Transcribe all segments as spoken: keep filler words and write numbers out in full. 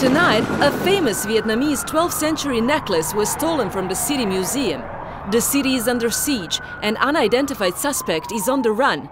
Tonight, a famous Vietnamese twelfth century necklace was stolen from the city museum. The city is under siege, an unidentified suspect is on the run.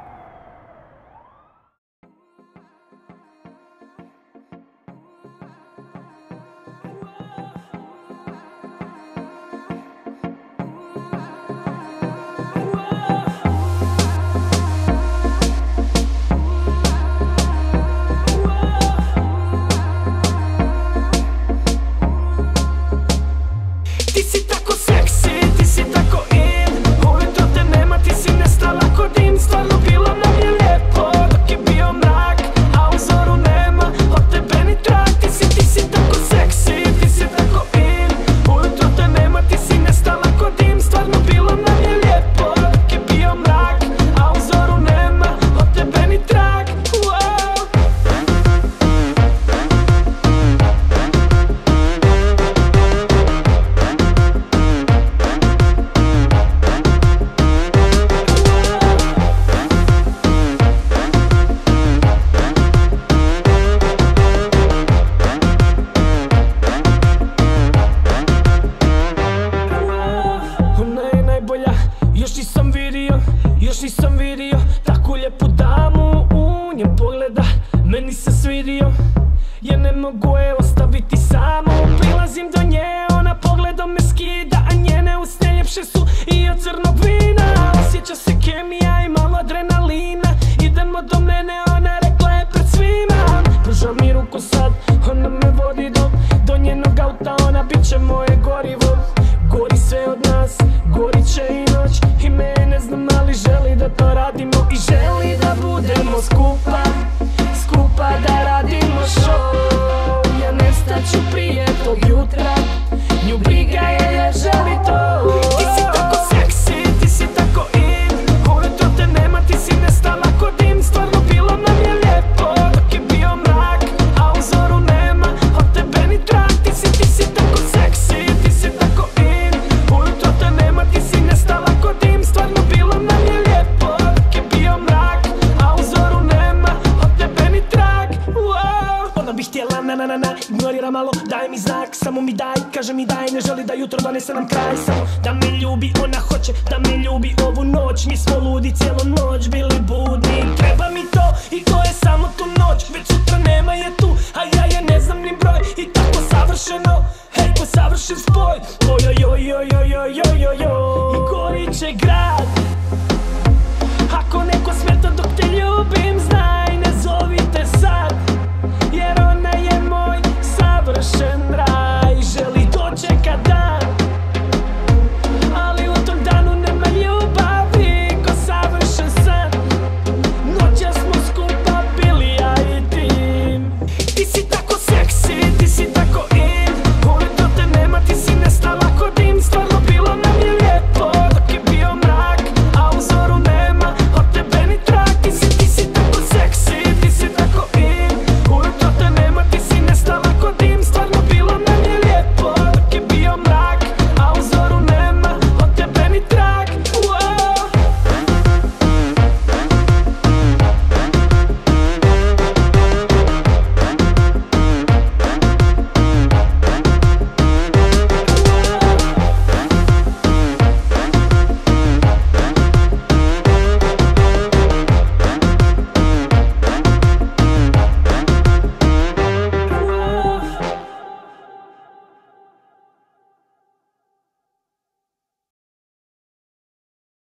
Još nisam vidio tako lijepu damu u njem pogleda. Meni se svidio, ja ne mogu je ostaviti samo. Prilazim do nje, ona pogledom me skida, a njene usne ljepše su i od crnog vina. Osjeća se kemija i malo adrenalina. Idemo do mene, ona rekla je pred svima. Pruža mi ruku sad, ona me vodi do, do njenog auta, ona bit će moje gorivo. Gori sve od nas, gorit će i noć. I me ne znam, ali želi da to radimo. I želi da budemo skupa, skupa da radimo show. Ja nestaću prije tog jutra, nju briga je jer želi to. Ti si tako seksi, ti si tako in, ujutro te nema, ti si nestala ko dim. Stvarno bilo nam je lijepo dok je bio mrak, a u zoru nema od tebe ni trag. Ti si, ti si tako seksi, ti si tako in, ujutro te nema, ti si nestala ko dim. Stvarno bilo nam je lijepo dok je bio mrak, a u zoru nema od tebe ni trag. Ona bi htjela na na na na, ignorira malo, daj mi znak, samo mi daj, kaže mi daj. Ne želi da jutro donese nam kraj, samo da me ljubi. Ona hoće da me ljubi ovu noć, mi smo ludi cijelu noć bili bu.